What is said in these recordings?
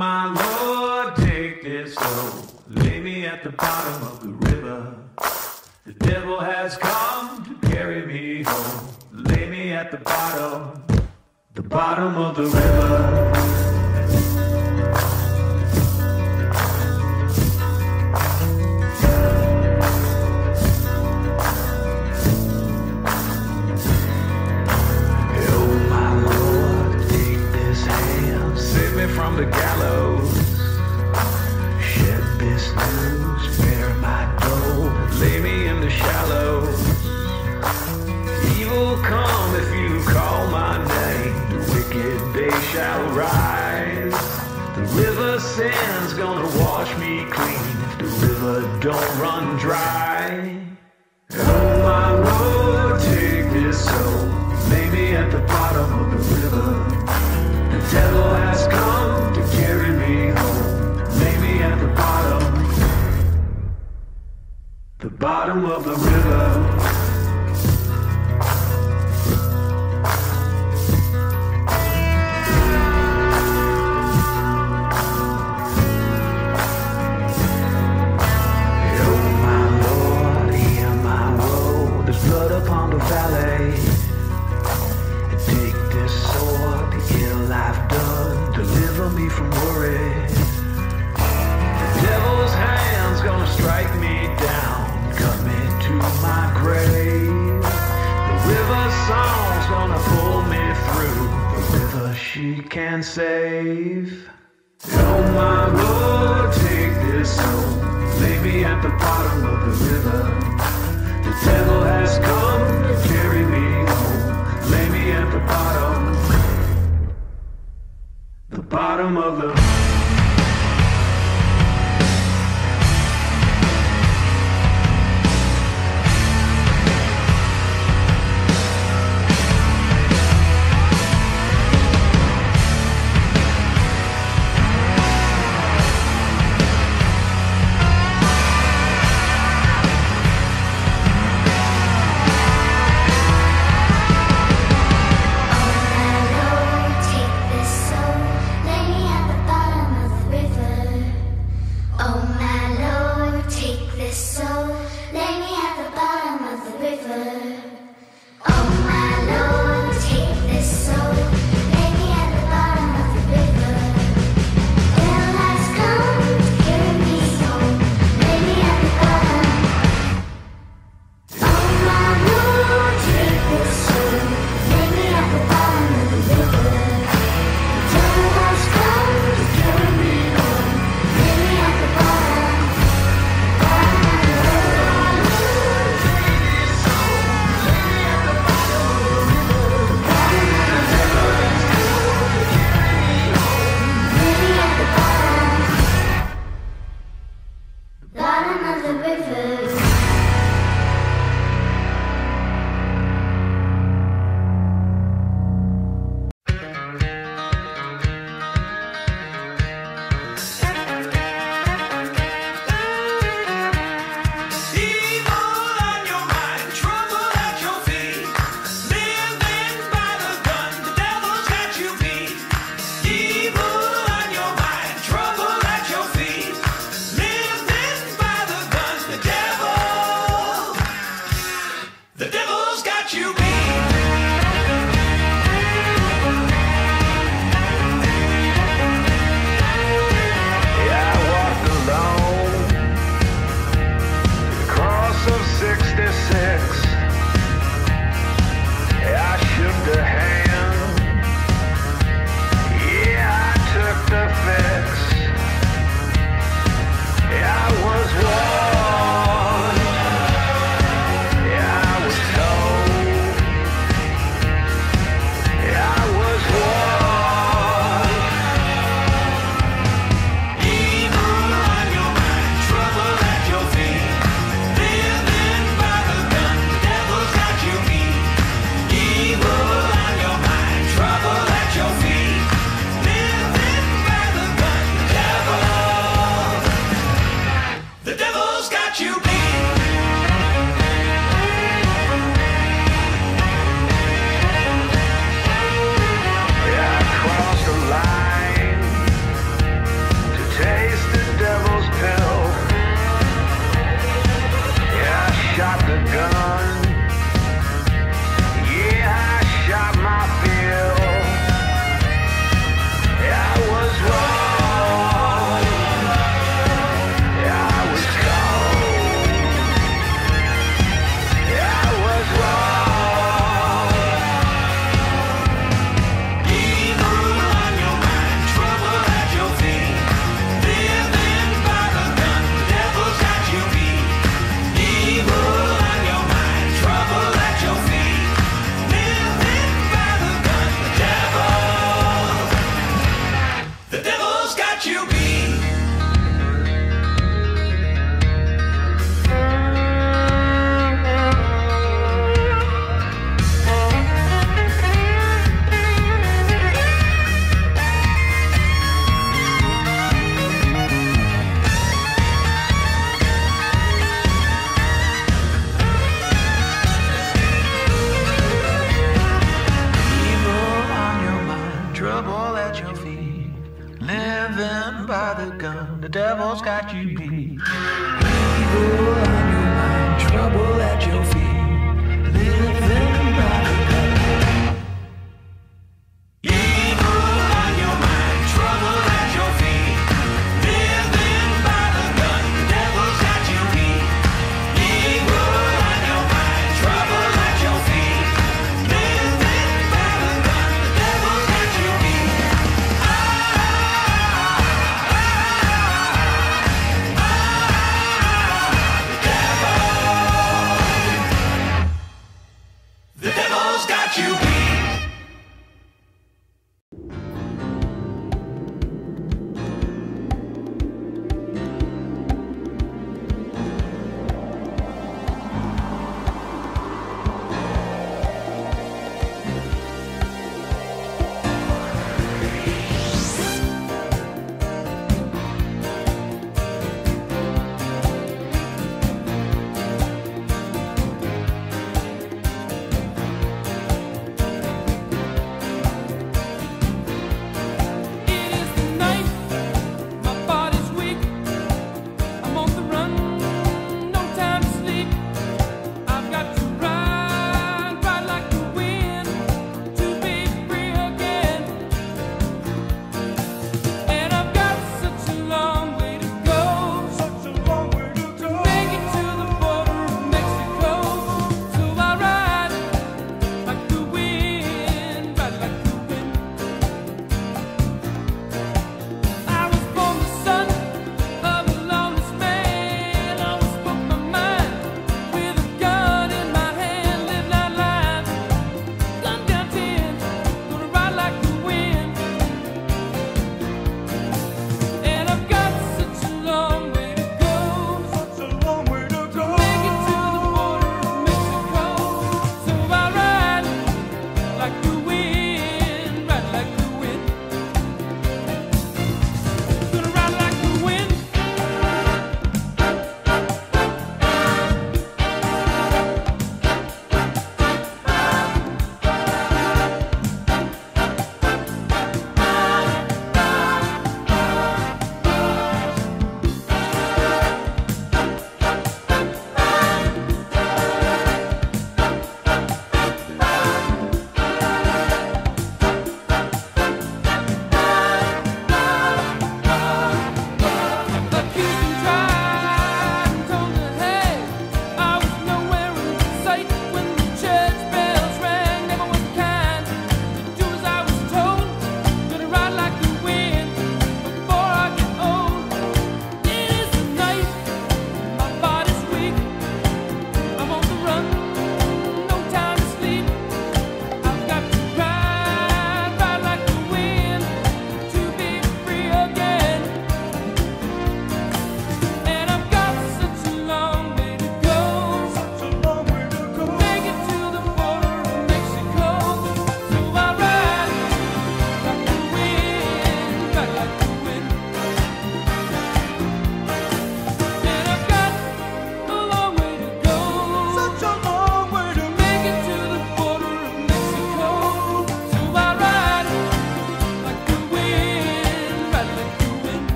my Lord, take this soul. Lay me at the bottom of the river. The devil has come to carry me home. Lay me at the bottom of the river. From the gallows, shed this news, bear my dole, lay me in the shallows. Evil come if you call my name, the wicked day shall rise. The river sand's gonna wash me clean if the river don't run dry. Oh my Lord, take this soul, lay me at the bottom of the river. The devil has come to carry me home. Lay me at the bottom of the river. From worry, the devil's hand's gonna strike me down, cut me to my grave. The river song's gonna pull me through, the river she can save. Oh my Lord, take this soul, lay me at the bottom of the river. The devil has come to carry me home, lay me at the bottom of the Take this soul, lay me at the bottom got you beat. The devil's got you beat. Evil on your mind, trouble at your feet. Living by the gun. Evil on your mind, trouble at your feet. Living by the gun. The devil's got you beat. Evil on your mind, trouble at your feet. Living by the gun. The devil's got you beat.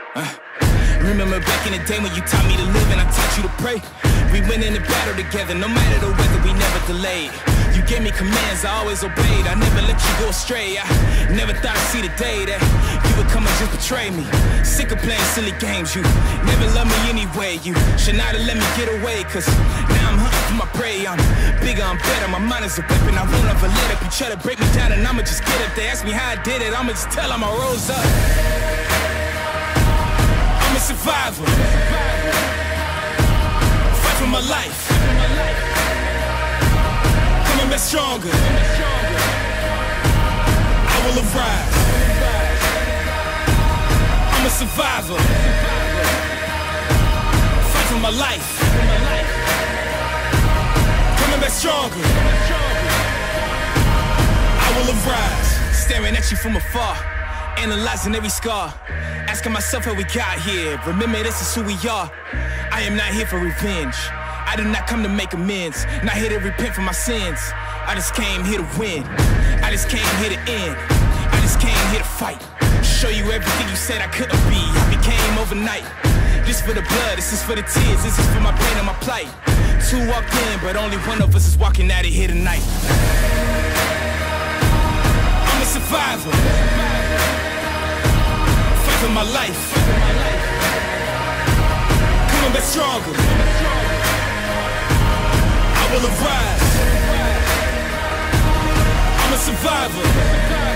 Remember back in the day when you taught me to live and I taught you to pray. We went in the battle together, no matter the weather, we never delayed. You gave me commands, I always obeyed. I never let you go astray. I never thought I'd see the day that you would come and just betray me. Sick of playing silly games, you never loved me anyway. You should not have let me get away, cause now I'm hunting for my prey. I'm bigger, I'm better, my mind is a weapon. I won't ever let up. You try to break me down and I'ma just get up. They ask me how I did it, I'ma just tell them I rose up. I'm a survivor. Fight for my life. Coming back stronger. I will arise. I'm a survivor. Fight for my life. Coming back stronger. I will arise. Staring at you from afar, analyzing every scar, asking myself how we got here. Remember, this is who we are. I am not here for revenge. I did not come to make amends. Not here to repent for my sins. I just came here to win. I just came here to end. I just came here to fight. Show you everything you said I couldn't be. I became overnight. This for the blood, this is for the tears, this is for my pain and my plight. Two walked in, but only one of us is walking out of here tonight. I'm a survivor. Fight for my life. Coming back stronger. I will arise. I'm a survivor.